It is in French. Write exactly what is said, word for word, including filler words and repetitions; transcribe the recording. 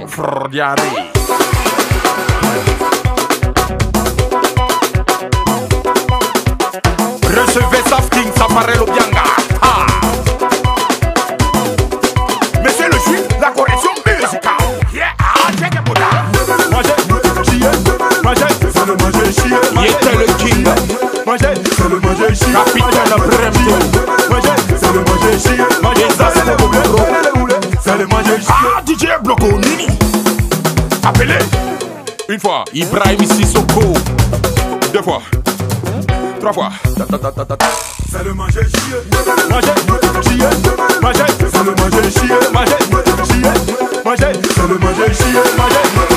Frodiari. Recevez Safking, Safarel Obianga. Ah. Monsieur le juif, la correction musicale. Yeah, ah, check it, Bouddha. Manger, chier, manger, c'est le manger, chier. Il était le king. Manger, c'est le manger, chier. Capitaine Bremto. Manger, c'est le manger, chier. Manger, ça c'est le boulot. C'est le manger, chier. Ah, D J Bloco Nini. Appelez. Une fois, Ibrahim Sissoko. Deux fois. Trois fois. C'est le manger chier. Manger, chier, manger, C'est le manger chier. manger, chier, manger, C'est le manger chier. manger.